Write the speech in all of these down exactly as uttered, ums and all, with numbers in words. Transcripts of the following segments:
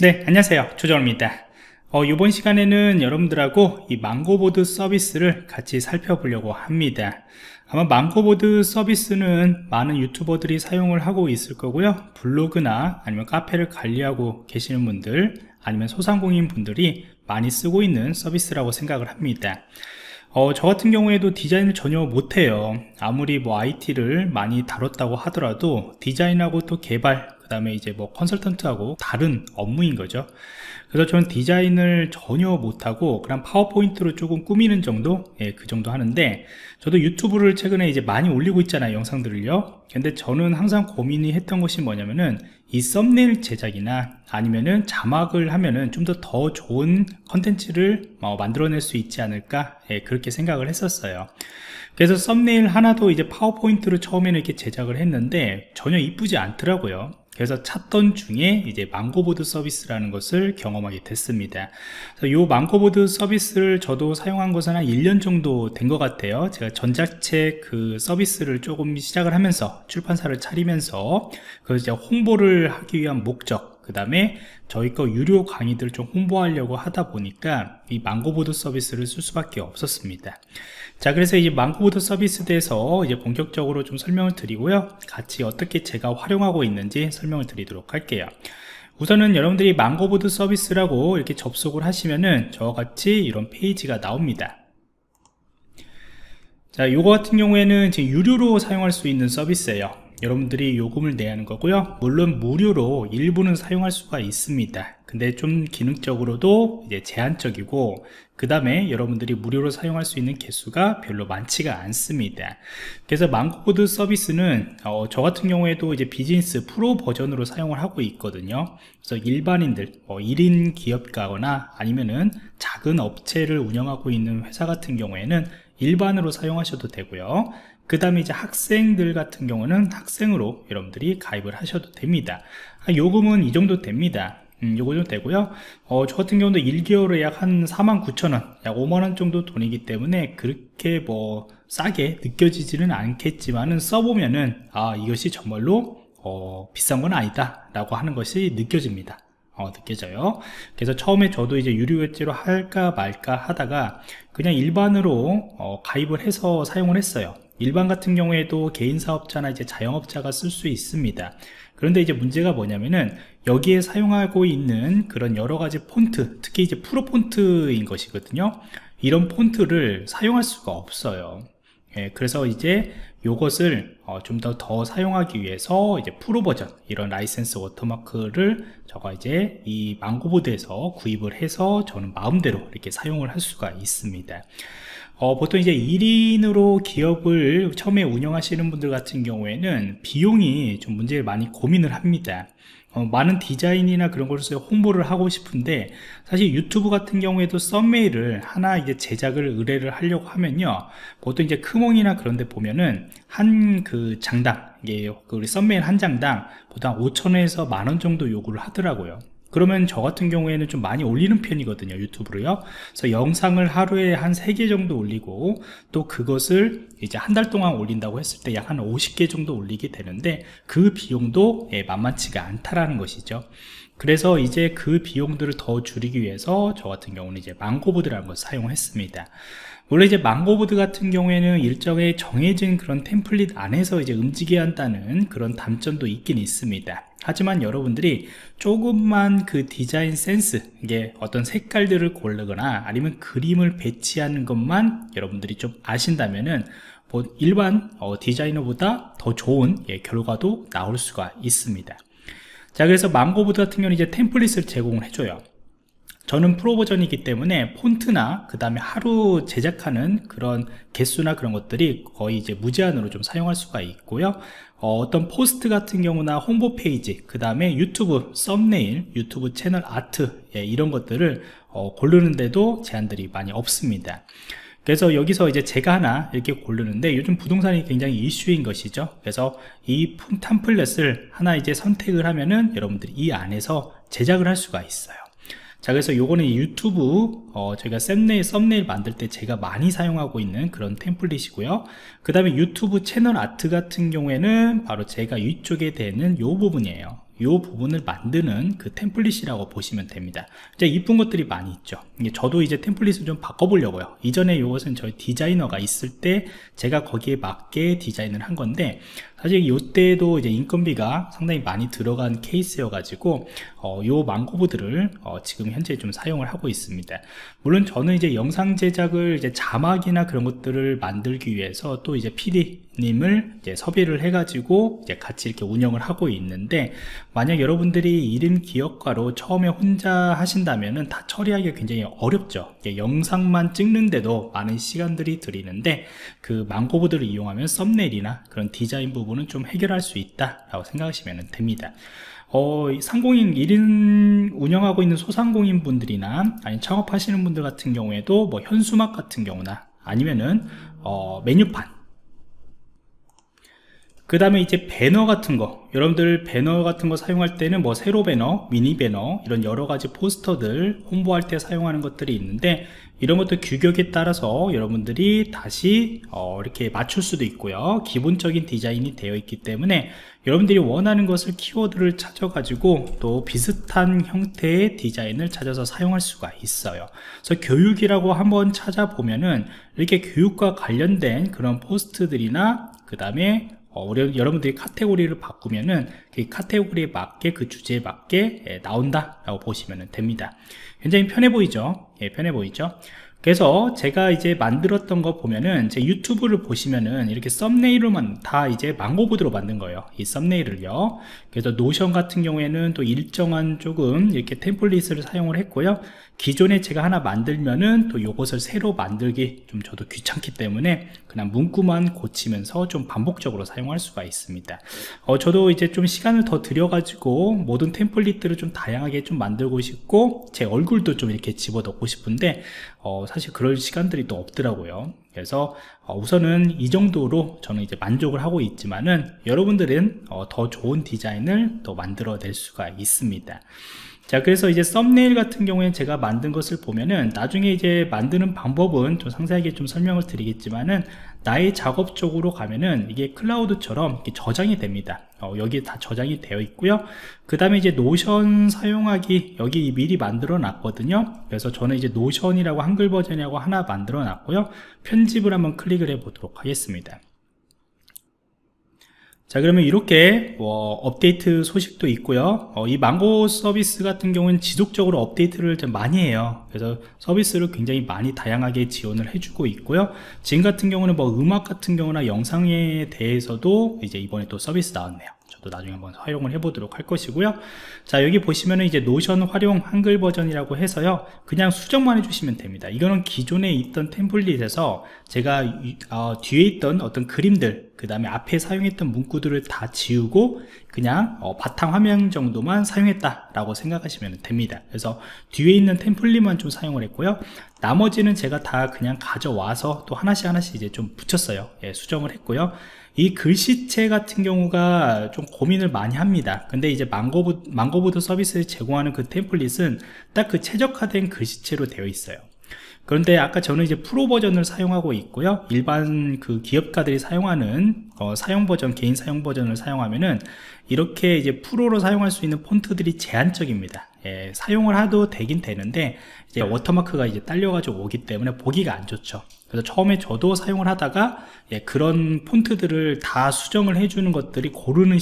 네, 안녕하세요. 조정호입니다. 어, 이번 시간에는 여러분들하고 이 망고보드 서비스를 같이 살펴보려고 합니다. 아마 망고보드 서비스는 많은 유튜버들이 사용을 하고 있을 거고요. 블로그나 아니면 카페를 관리하고 계시는 분들, 아니면 소상공인 분들이 많이 쓰고 있는 서비스라고 생각을 합니다. 어, 저 같은 경우에도 디자인을 전혀 못해요. 아무리 뭐 아이티를 많이 다뤘다고 하더라도 디자인하고 또 개발, 그 다음에 이제 뭐 컨설턴트하고 다른 업무인 거죠. 그래서 저는 디자인을 전혀 못하고 그냥 파워포인트로 조금 꾸미는 정도? 예, 그 정도 하는데, 저도 유튜브를 최근에 이제 많이 올리고 있잖아요, 영상들을요. 근데 저는 항상 고민이 했던 것이 뭐냐면은 이 썸네일 제작이나 아니면은 자막을 하면은 좀 더 더 좋은 컨텐츠를 어, 만들어낼 수 있지 않을까, 예, 그렇게 생각을 했었어요. 그래서 썸네일 하나도 이제 파워포인트로 처음에는 이렇게 제작을 했는데 전혀 이쁘지 않더라고요. 그래서 찾던 중에 이제 망고보드 서비스라는 것을 경험하게 됐습니다. 이 망고보드 서비스를 저도 사용한 것은 한 일 년 정도 된 것 같아요. 제가 전자책 그 서비스를 조금 시작을 하면서 출판사를 차리면서 그 이제 홍보를 하기 위한 목적, 그 다음에 저희 거 유료 강의들을 좀 홍보하려고 하다 보니까 이 망고보드 서비스를 쓸 수밖에 없었습니다. 자, 그래서 이제 망고보드 서비스에 대해서 이제 본격적으로 좀 설명을 드리고요. 같이 어떻게 제가 활용하고 있는지 설명을 드리도록 할게요. 우선은 여러분들이 망고보드 서비스라고 이렇게 접속을 하시면은 저와 같이 이런 페이지가 나옵니다. 자, 요거 같은 경우에는 이제 유료로 사용할 수 있는 서비스예요. 여러분들이 요금을 내야 하는 거고요. 물론 무료로 일부는 사용할 수가 있습니다. 근데 좀 기능적으로도 이제 제한적이고, 그 다음에 여러분들이 무료로 사용할 수 있는 개수가 별로 많지가 않습니다. 그래서 망고보드 서비스는 어, 저 같은 경우에도 이제 비즈니스 프로 버전으로 사용을 하고 있거든요. 그래서 일반인들, 뭐 일 인 기업가거나 아니면은 작은 업체를 운영하고 있는 회사 같은 경우에는 일반으로 사용하셔도 되고요. 그 다음에 이제 학생들 같은 경우는 학생으로 여러분들이 가입을 하셔도 됩니다. 요금은 이 정도 됩니다. 음, 요거 좀 되고요. 어, 저 같은 경우도 일 개월에 약 한 사만 구천 원, 약 오만 원 정도 돈이기 때문에 그렇게 뭐 싸게 느껴지지는 않겠지만은 써보면은 아, 이것이 정말로 어, 비싼 건 아니다 라고 하는 것이 느껴집니다. 어, 느껴져요. 그래서 처음에 저도 이제 유료결제로 할까 말까 하다가 그냥 일반으로 어, 가입을 해서 사용을 했어요. 일반 같은 경우에도 개인 사업자나 이제 자영업자가 쓸 수 있습니다. 그런데 이제 문제가 뭐냐면은 여기에 사용하고 있는 그런 여러 가지 폰트, 특히 이제 프로 폰트인 것이거든요. 이런 폰트를 사용할 수가 없어요. 예, 그래서 이제 요것을 어, 좀 더 더 사용하기 위해서 이제 프로 버전, 이런 라이센스 워터마크를 제가 이제 이 망고보드에서 구입을 해서 저는 마음대로 이렇게 사용을 할 수가 있습니다. 어, 보통 이제 일 인으로 기업을 처음에 운영하시는 분들 같은 경우에는 비용이 좀 문제를 많이 고민을 합니다. 어, 많은 디자인이나 그런 것을 홍보를 하고 싶은데, 사실 유튜브 같은 경우에도 썸네일을 하나 이제 제작을 의뢰를 하려고 하면요, 보통 이제 크몽이나 그런 데 보면은 한 그 장당, 이게 그 우리 썸네일 한 장당 보통 오천 원에서 만 원 정도 요구를 하더라고요. 그러면 저 같은 경우에는 좀 많이 올리는 편이거든요, 유튜브로요. 그래서 영상을 하루에 한 세 개 정도 올리고, 또 그것을 이제 한 달 동안 올린다고 했을 때 약 한 오십 개 정도 올리게 되는데, 그 비용도 예, 만만치가 않다라는 것이죠. 그래서 이제 그 비용들을 더 줄이기 위해서 저 같은 경우는 이제 망고보드라는 것을 사용했습니다. 원래 이제 망고보드 같은 경우에는 일정의 정해진 그런 템플릿 안에서 이제 움직여야 한다는 그런 단점도 있긴 있습니다. 하지만 여러분들이 조금만 그 디자인 센스, 이게 어떤 색깔들을 고르거나 아니면 그림을 배치하는 것만 여러분들이 좀 아신다면은 뭐 일반 어, 디자이너보다 더 좋은 예, 결과도 나올 수가 있습니다. 자, 그래서 망고보드 같은 경우는 이제 템플릿을 제공을 해줘요. 저는 프로 버전이기 때문에 폰트나 그 다음에 하루 제작하는 그런 개수나 그런 것들이 거의 이제 무제한으로 좀 사용할 수가 있고요. 어, 어떤 포스트 같은 경우나 홍보 페이지, 그 다음에 유튜브 썸네일, 유튜브 채널 아트, 예, 이런 것들을 어, 고르는데도 제한들이 많이 없습니다. 그래서 여기서 이제 제가 하나 이렇게 고르는데, 요즘 부동산이 굉장히 이슈인 것이죠. 그래서 이 템플릿을 하나 이제 선택을 하면은 여러분들이 이 안에서 제작을 할 수가 있어요. 자, 그래서 요거는 유튜브 어, 저희가 썸네일, 썸네일 만들 때 제가 많이 사용하고 있는 그런 템플릿이고요. 그 다음에 유튜브 채널 아트 같은 경우에는 바로 제가 이쪽에 되는 요 부분이에요. 이 부분을 만드는 그 템플릿이라고 보시면 됩니다. 이제 이쁜 것들이 많이 있죠. 저도 이제 템플릿을 좀 바꿔보려고요. 이전에 이것은 저희 디자이너가 있을 때 제가 거기에 맞게 디자인을 한 건데, 사실 이때도 이제 인건비가 상당히 많이 들어간 케이스여 가지고 어, 요 망고보드를 어, 지금 현재 좀 사용을 하고 있습니다. 물론 저는 이제 영상 제작을 이제 자막이나 그런 것들을 만들기 위해서 또 이제 피디님을 이제 섭외를 해 가지고 이제 같이 이렇게 운영을 하고 있는데, 만약 여러분들이 일 인 기업가로 처음에 혼자 하신다면은 다 처리하기가 굉장히 어렵죠. 영상만 찍는데도 많은 시간들이 들이는데, 그 망고보드를 이용하면 썸네일이나 그런 디자인 부분은 좀 해결할 수 있다 라고 생각하시면 됩니다. 어, 상공인 일 인 운영하고 있는 소상공인 분들이나 아니 창업하시는 분들 같은 경우에도 뭐 현수막 같은 경우나 아니면은 어, 메뉴판, 그 다음에 이제 배너 같은 거, 여러분들 배너 같은 거 사용할 때는 뭐 세로 배너, 미니 배너, 이런 여러가지 포스터들 홍보할 때 사용하는 것들이 있는데, 이런 것도 규격에 따라서 여러분들이 다시 어 이렇게 맞출 수도 있고요. 기본적인 디자인이 되어 있기 때문에 여러분들이 원하는 것을 키워드를 찾아 가지고 또 비슷한 형태의 디자인을 찾아서 사용할 수가 있어요. 그래서 교육이라고 한번 찾아보면은 이렇게 교육과 관련된 그런 포스트들이나 그 다음에 어, 여러분들이 카테고리를 바꾸면은 그 카테고리에 맞게, 그 주제에 맞게 예, 나온다 라고 보시면 됩니다. 굉장히 편해 보이죠? 예, 편해 보이죠? 그래서 제가 이제 만들었던 거 보면은 제 유튜브를 보시면은 이렇게 썸네일로만 다 이제 망고보드로 만든 거예요. 이 썸네일을요. 그래서 노션 같은 경우에는 또 일정한 조금 이렇게 템플릿을 사용을 했고요. 기존에 제가 하나 만들면은 또 요것을 새로 만들기 좀 저도 귀찮기 때문에 그냥 문구만 고치면서 좀 반복적으로 사용할 수가 있습니다. 어, 저도 이제 좀 시간을 더 들여가지고 모든 템플릿들을 좀 다양하게 좀 만들고 싶고 제 얼굴도 좀 이렇게 집어넣고 싶은데 어, 사실 그럴 시간들이 또 없더라고요. 그래서 어, 우선은 이 정도로 저는 이제 만족을 하고 있지만은 여러분들은 어, 더 좋은 디자인을 또 만들어 낼 수가 있습니다. 자, 그래서 이제 썸네일 같은 경우에 제가 만든 것을 보면은 나중에 이제 만드는 방법은 좀 상세하게 좀 설명을 드리겠지만은, 나의 작업 쪽으로 가면은 이게 클라우드처럼 이렇게 저장이 됩니다. 어, 여기 다 저장이 되어 있고요. 그 다음에 이제 노션 사용하기 여기 미리 만들어 놨거든요. 그래서 저는 이제 노션이라고 한글 버전이라고 하나 만들어 놨고요. 편집을 한번 클릭을 해 보도록 하겠습니다. 자, 그러면 이렇게 어, 업데이트 소식도 있고요. 어, 이 망고 서비스 같은 경우는 지속적으로 업데이트를 좀 많이 해요. 그래서 서비스를 굉장히 많이 다양하게 지원을 해주고 있고요. 지금 같은 경우는 뭐 음악 같은 경우나 영상에 대해서도 이제 이번에 또 서비스 나왔네요. 저도 나중에 한번 활용을 해보도록 할 것이고요. 자, 여기 보시면은 이제 노션 활용 한글 버전이라고 해서요, 그냥 수정만 해주시면 됩니다. 이거는 기존에 있던 템플릿에서 제가 어, 뒤에 있던 어떤 그림들, 그 다음에 앞에 사용했던 문구들을 다 지우고 그냥 어, 바탕 화면 정도만 사용했다 라고 생각하시면 됩니다. 그래서 뒤에 있는 템플릿만 좀 사용을 했고요. 나머지는 제가 다 그냥 가져와서 또 하나씩 하나씩 이제 좀 붙였어요. 예, 수정을 했고요. 이 글씨체 같은 경우가 좀 고민을 많이 합니다. 근데 이제 망고보드, 망고보드 서비스에 제공하는 그 템플릿은 딱 그 최적화된 글씨체로 되어 있어요. 그런데 아까 저는 이제 프로 버전을 사용하고 있고요. 일반 그 기업가들이 사용하는 어, 사용 버전, 개인 사용 버전을 사용하면은 이렇게 이제 프로로 사용할 수 있는 폰트들이 제한적입니다. 예, 사용을 해도 되긴 되는데 이제 워터마크가 이제 딸려가지고 오기 때문에 보기가 안 좋죠. 그래서 처음에 저도 사용을 하다가 예, 그런 폰트들을 다 수정을 해주는 것들이 고르는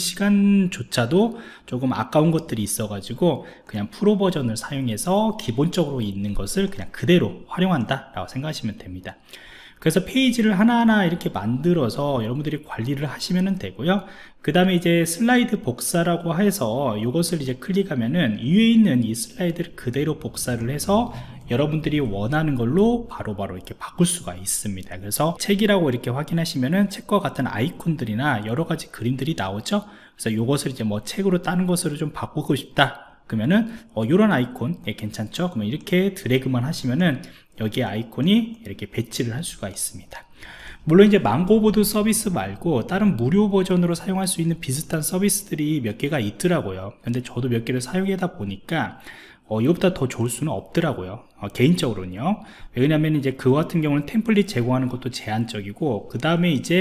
시간조차도 조금 아까운 것들이 있어가지고 그냥 프로 버전을 사용해서 기본적으로 있는 것을 그냥 그대로 활용한다 라고 생각하시면 됩니다. 그래서 페이지를 하나하나 이렇게 만들어서 여러분들이 관리를 하시면 되고요. 그 다음에 이제 슬라이드 복사라고 해서 이것을 이제 클릭하면은 위에 있는 이 슬라이드를 그대로 복사를 해서 여러분들이 원하는 걸로 바로바로 바로 이렇게 바꿀 수가 있습니다. 그래서 책이라고 이렇게 확인하시면은 책과 같은 아이콘들이나 여러 가지 그림들이 나오죠. 그래서 이것을 이제 뭐 책으로 다른 것으로 좀 바꾸고 싶다 그러면은 어, 이런 아이콘 예, 괜찮죠? 그러면 이렇게 드래그만 하시면은 여기에 아이콘이 이렇게 배치를 할 수가 있습니다. 물론 이제 망고보드 서비스 말고 다른 무료 버전으로 사용할 수 있는 비슷한 서비스들이 몇 개가 있더라고요. 근데 저도 몇 개를 사용하다 보니까 어, 이것보다 더 좋을 수는 없더라고요. 어, 개인적으로는요. 왜냐하면 이제 그거 같은 경우는 템플릿 제공하는 것도 제한적이고, 그 다음에 이제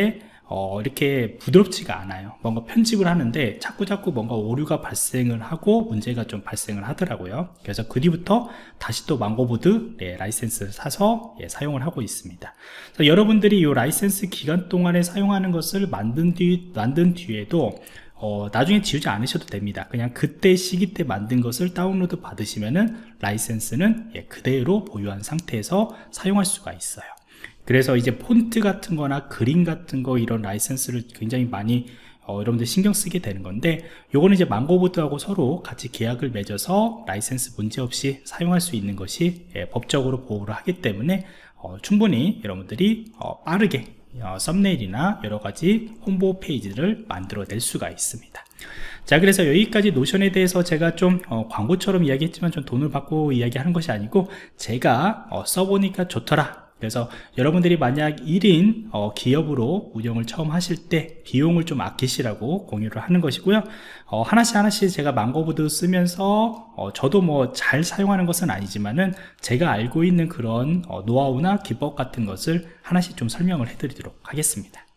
어, 이렇게 부드럽지가 않아요. 뭔가 편집을 하는데 자꾸자꾸 뭔가 오류가 발생을 하고 문제가 좀 발생을 하더라고요. 그래서 그 뒤부터 다시 또 망고보드 네, 라이센스를 사서 예, 사용을 하고 있습니다. 그래서 여러분들이 이 라이센스 기간 동안에 사용하는 것을 만든 뒤, 만든 뒤에도 어, 나중에 지우지 않으셔도 됩니다. 그냥 그때 시기 때 만든 것을 다운로드 받으시면은 라이센스는 예, 그대로 보유한 상태에서 사용할 수가 있어요. 그래서 이제 폰트 같은 거나 그림 같은 거 이런 라이센스를 굉장히 많이 어, 여러분들 신경 쓰게 되는 건데, 요거는 이제 망고보드하고 서로 같이 계약을 맺어서 라이센스 문제없이 사용할 수 있는 것이 예, 법적으로 보호를 하기 때문에 어, 충분히 여러분들이 어, 빠르게 어, 썸네일이나 여러가지 홍보 페이지를 만들어 낼 수가 있습니다. 자, 그래서 여기까지 노션에 대해서 제가 좀 어, 광고처럼 이야기했지만 좀 돈을 받고 이야기하는 것이 아니고 제가 어, 써보니까 좋더라. 그래서 여러분들이 만약 일 인 어, 기업으로 운영을 처음 하실 때 비용을 좀 아끼시라고 공유를 하는 것이고요. 어, 하나씩 하나씩 제가 망고보드 쓰면서 어, 저도 뭐 잘 사용하는 것은 아니지만은 제가 알고 있는 그런 어, 노하우나 기법 같은 것을 하나씩 좀 설명을 해드리도록 하겠습니다.